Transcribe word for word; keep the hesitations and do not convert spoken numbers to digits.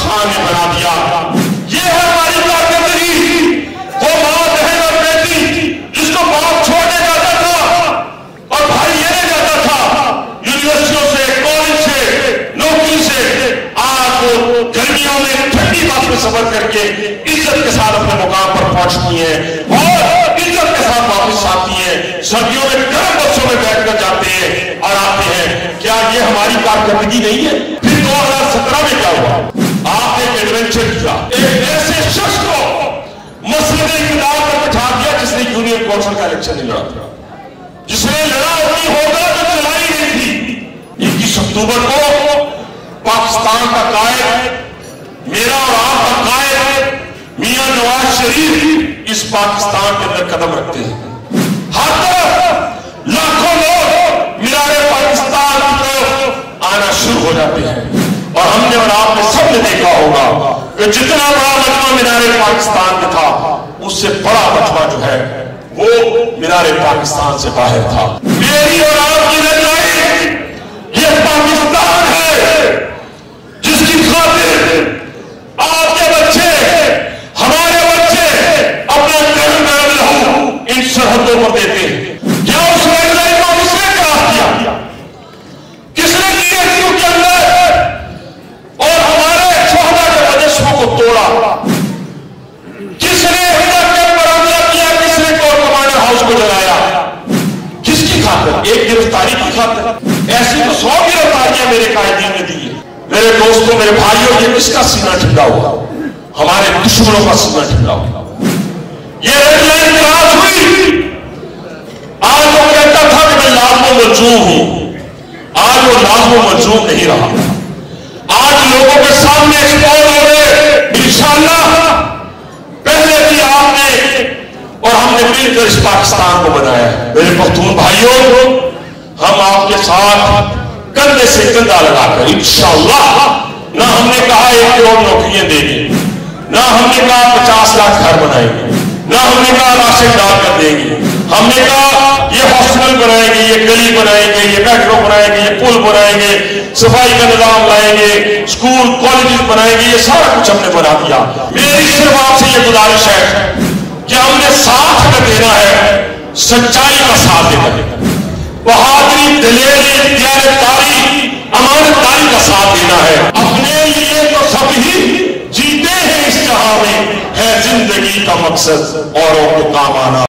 खान ने बना दिया। ये है हमारी कारकर्दगी। वो माँ बहन और बेटी जिसको बाप छोड़ने जाता था और भाई लेने जाता था यूनिवर्सिटियों से, कॉलेज से, नौकरी से, आज वो गर्मियों में ठंडी बात में सफर करके इज्जत के साथ अपने मुकाम पर पहुंचती है और इज्जत के साथ वापस आती है। सर्दियों में गर्म बसों में बैठकर जाते हैं और आते हैं। क्या ये हमारी कारकर्दगी नहीं है? फिर दो हजार सत्रह में क्या हुआ? आपने एक एडवेंचर किया, एक ऐसे शख्स को मसले इक़्तिदार पर बैठा दिया जिसने यूनियन काउंसिल का इलेक्शन नहीं लड़ा था, जिसने लड़ा वही होगा जो चलाई गई थी। इक्कीस अक्टूबर को पाकिस्तान का कायद, मेरा और आपका कायद मियां नवाज शरीफ इस पाकिस्तान के अंदर कदम रखते हैं। हर तरफ लाखों लोग मीनारे पाकिस्तान की तरफ आना शुरू हो जाते हैं और हमने और आपने सबने देखा होगा कि जितना बड़ा मजमा मीनारे पाकिस्तान में था उससे बड़ा मजमा जो है वो मीनारे पाकिस्तान से बाहर था। मेरी और आपकी लड़ाई ये पाकिस्तान है जिसकी खातिर आपके बच्चे, हमारे बच्चे अपना गर्म गर्म लहू इन सरहदों पर देते हैं। क्या उस लड़ाई को किसने क्रास किया? किसने किए क्यों के अंदर और हमारे शोहदा के वजस्वों को तोड़ा? किसने हिम्मत कर बरामदा किया? किसने कोर कमांडर हाउस को जलाया? किसकी खातिर? एक गिरफ्तारी की खातिर? ऐसी तो सौ गिरफ्तारियां मेरे कायदीन ने दी है। मेरे दोस्तों, मेरे भाइयों, ये किसका सीना ठंडा हुआ? हमारे दुश्मनों का सीना ठंडा हुआ। ये रेड लाइन क्रॉस हुई। आज वो कहता था कि मैं लाज़िम मजलूम हूं, आज वो लाज़िम मजलूम नहीं रहा। आज लोगों के सामने एक्सपोज हो गए। इंशाअल्लाह पहले भी आपने और हमने मिलकर इस पाकिस्तान को बनाया है। मेरे पख्तून भाइयों, हम आपके साथ कंधे से कंधा लगाकर इंशाअल्लाह, ना हमने कहा एक करोड़ नौकरियां देंगे, ना हमने कहा पचास लाख घर बनाएंगे, ना हमने कहा राशन डाल कर देंगे, हमने कहा ये हॉस्पिटल बनाएंगे, ये गली बनाएंगे, ये मेट्रो बनाएंगे, ये पुल बनाएंगे, सफाई का निजाम लाएंगे, स्कूल कॉलेजेस बनाएंगे। ये सारा कुछ हमने बना दिया। मेरी सिर्फ आपसे ये गुजारिश है कि हमने साथ में देना है, सच्चाई का साथ देना है, बहादुरी, दलेरी, दियानतदारी, अमानतदारी का साथ देना है। अपने लिए तो सब ही जीते हैं इस जहां में, है जिंदगी का मकसद औरों को काम आना।